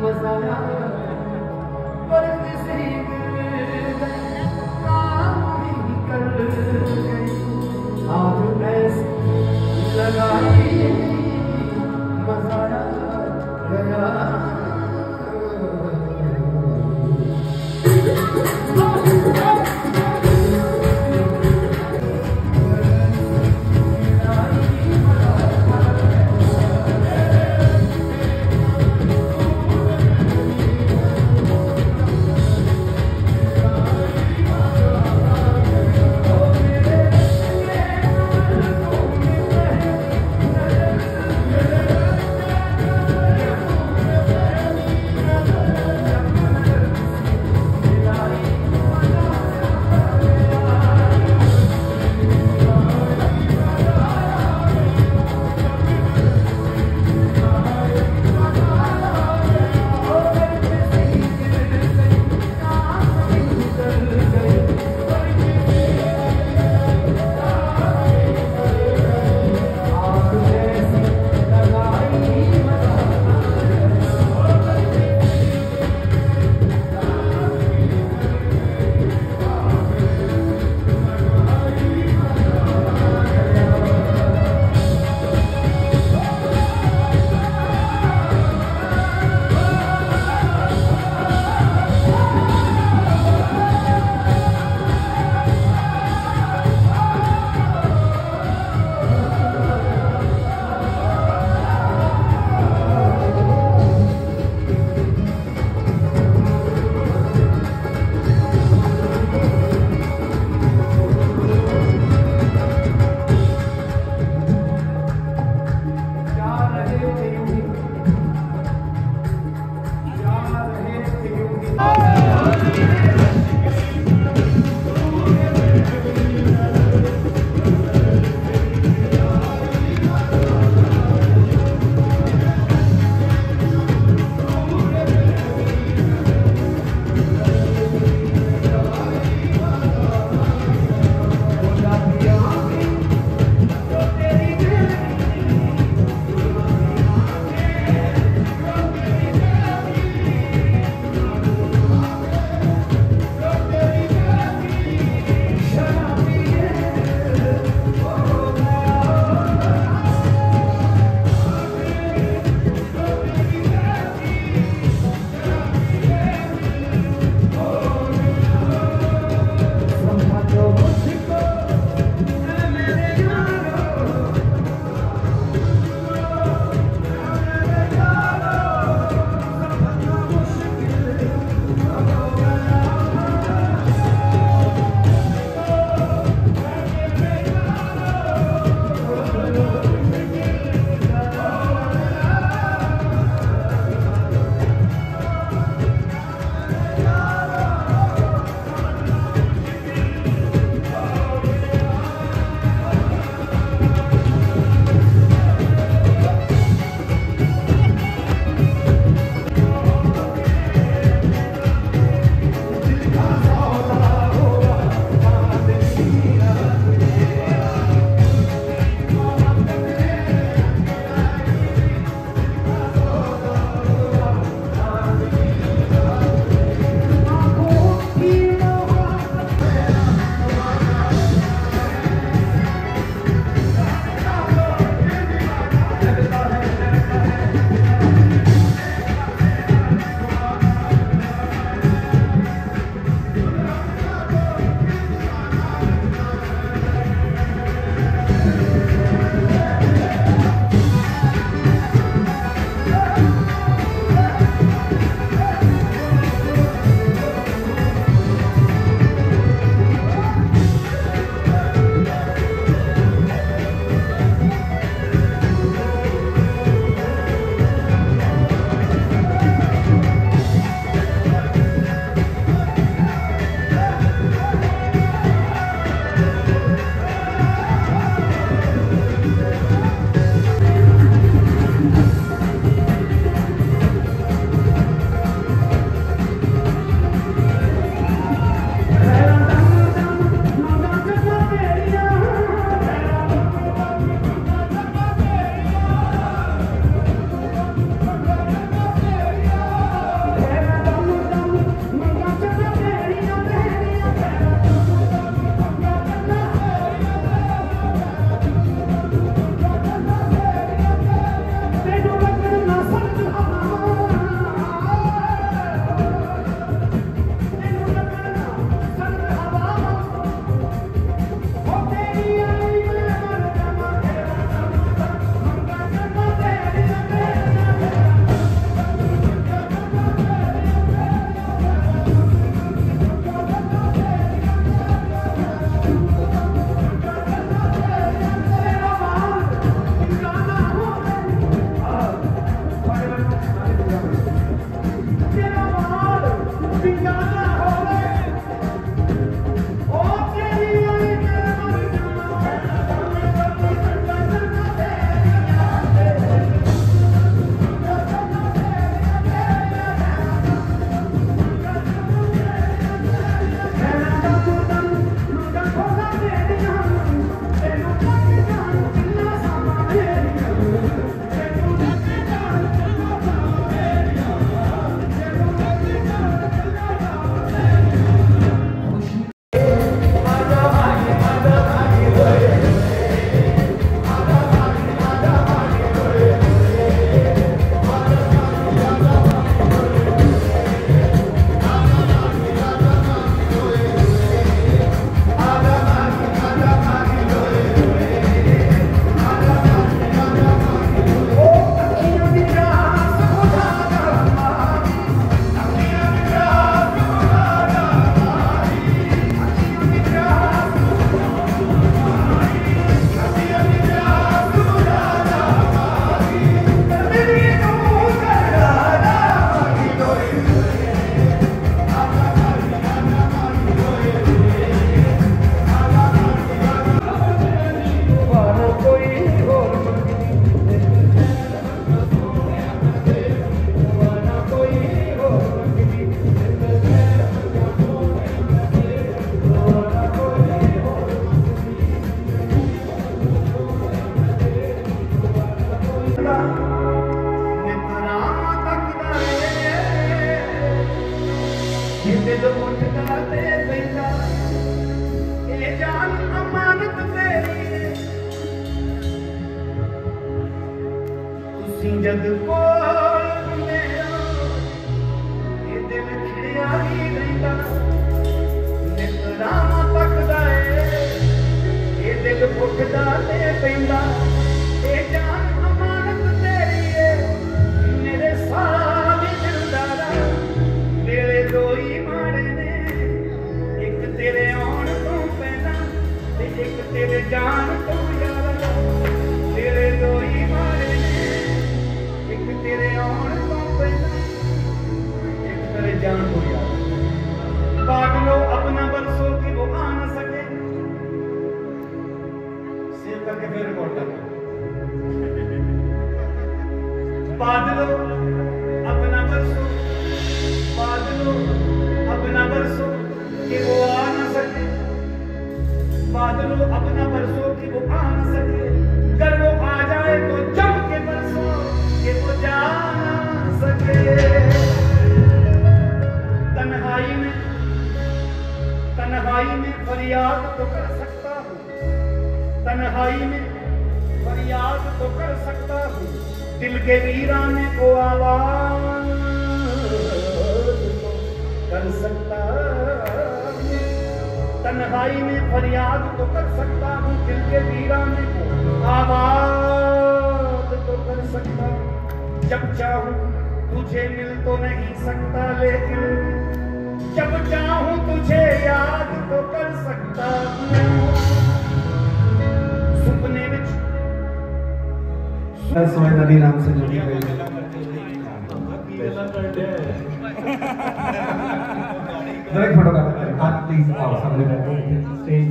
Messiah पर किसी काम ही कर गई आज ऐसी लगाई मसाया गया जद कोल मेरा ये दिल खिया ही रहता नित राम तकदा ये दिल भुखदा ते पैंदा ये जान अमानत तेरी है मेरे सारे दिलदारा मेरे दो ही माड़े ने एक तेरे आउण तो पहला ते एक तेरे जान तो यारा तेरे दो ही माड़े ने एक तेरे आउण तो पहला एक तेरे जान तो यारा बादलों अपना बरसों की वो आ न सके सिर करके फिर रिकॉर्ड करना बादलों अपना बरसों बादलों अपना बरसों कि वो आ न सके बादलों अपना बरसों कि वो आ न सके अगर वो आ जाए तो जम के बरसों कि वो जा न सके तन्हाई में फरियाद तो कर सकता हूँ तन्हाई में फरियाद तो कर सकता हूँ दिल के वीराने को आवाज कर सकता हूँ तन्हाई में फरियाद तो कर सकता हूँ दिल के वीराने को आवाज तो कर सकता हूँ जब चाहूँ तुझे मिल तो नहीं सकता लेकिन जब चाहूँ तुझे याद तो कर सकता हूँ सुपने में सोए नदी नाम से जुड़ी हुई एक फोटो का आप प्लीज आओ सामने बैठो स्टेज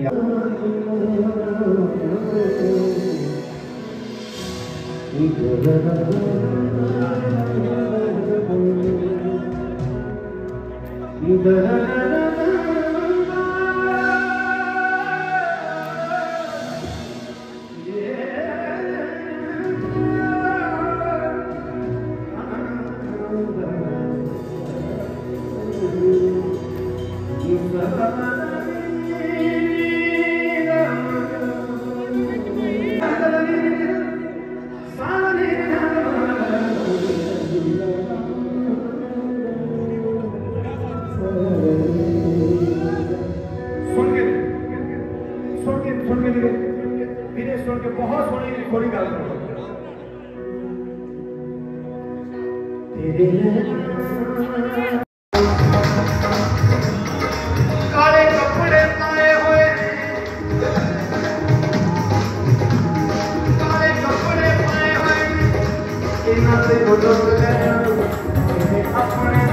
बहुत सोनी थोड़ी गल काले कपड़े पाए हुए काले कपड़े पाए हुए इन्होंने अपने